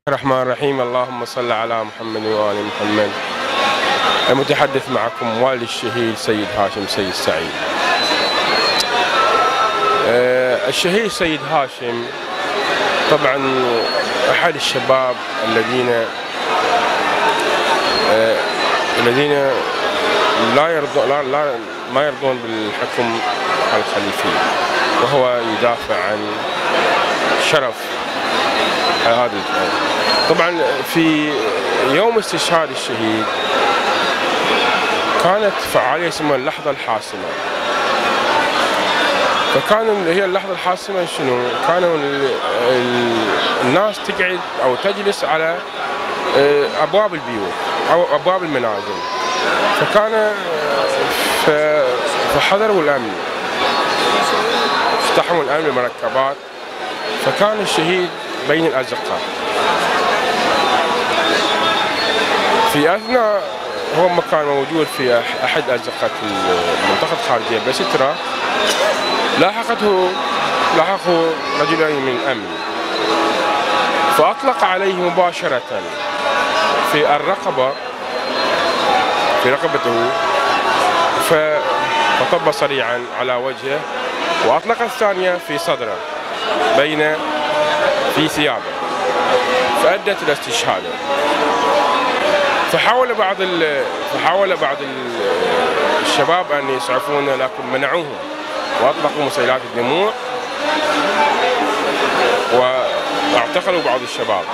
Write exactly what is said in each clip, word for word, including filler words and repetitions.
الرحمن الرحيم. اللهم صل على محمد وآل محمد. المتحدث معكم والد الشهيد سيد هاشم سيد سعيد. الشهيد سيد هاشم طبعا أحد الشباب الذين الذين لا يرضون لا, لا ما يرضون بالحكم الخليفي، وهو يدافع عن شرف هذا الأرض. طبعا في يوم استشهاد الشهيد كانت فعالية اسمها اللحظة الحاسمة. فكان هي اللحظة الحاسمة شنو؟ كانوا الناس تقعد أو تجلس على أبواب البيوت أو أبواب المنازل، فكان فحضروا الأمن، اقتحموا الأمن بمركبات، فكان الشهيد بين الأزقة. في أثناء هو مكان موجود في أحد أزقة المنطقة الخارجية بسترة، لاحقته لاحقه رجلين من الأمن، فأطلق عليه مباشرة في الرقبة في رقبته، فطب سريعا على وجهه، وأطلق الثانية في صدره بين في ثيابه، فأدت إلى استشهاده. فحاول بعض فحاول بعض الشباب أن يسعفونه، لكن منعوهم وأطلقوا مسيلات الدموع واعتقلوا بعض الشباب.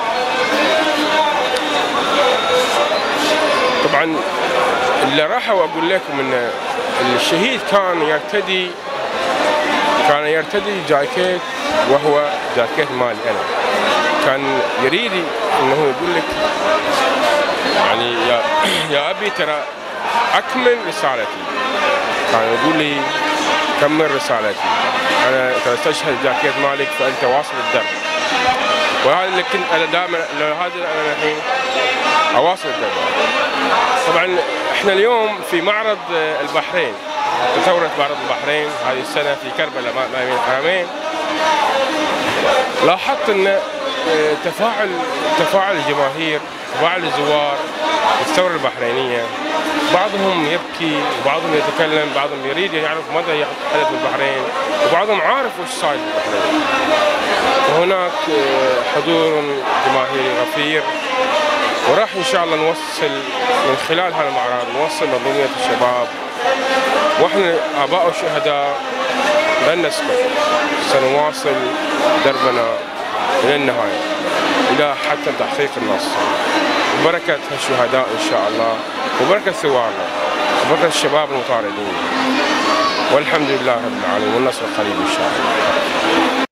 طبعا اللي راح أقول لكم أن الشهيد كان يرتدي كان يرتدي جاكيت، وهو جاكيت مالي أنا. كان يريد أنه يقول لك يعني يا, يا أبي ترى أكمل رسالتي. كان يقول لي كمل رسالتي، أنا ترى استشهد جاكيت مالك فأنت واصل الدرب. وهذا اللي كنت أنا دائما هذا أنا الحين أواصل الدرب. طبعا احنا اليوم في معرض البحرين، تثورة معرض البحرين هذه السنة في كربلاء ما بين الحرمين. لاحظت أن تفاعل تفاعل الجماهير، تفاعل الزوار بالثورة البحرينية، بعضهم يبكي وبعضهم يتكلم، بعضهم يريد يعرف ماذا يحدث في البحرين، وبعضهم عارف وش صاير في البحرين. وهناك حضور جماهيري غفير، وراح إن شاء الله نوصل من خلال هذا المعرض نوصل منظومية الشباب، واحنا آباء الشهداء لن نسكت، سنواصل دربنا إلى النهاية إلى حتى تحقيق النصر، ببركة الشهداء إن شاء الله، وبركة ثوارنا، وبركة الشباب المطاردين، والحمد لله رب العالمين، والنصر قريب إن شاء الله.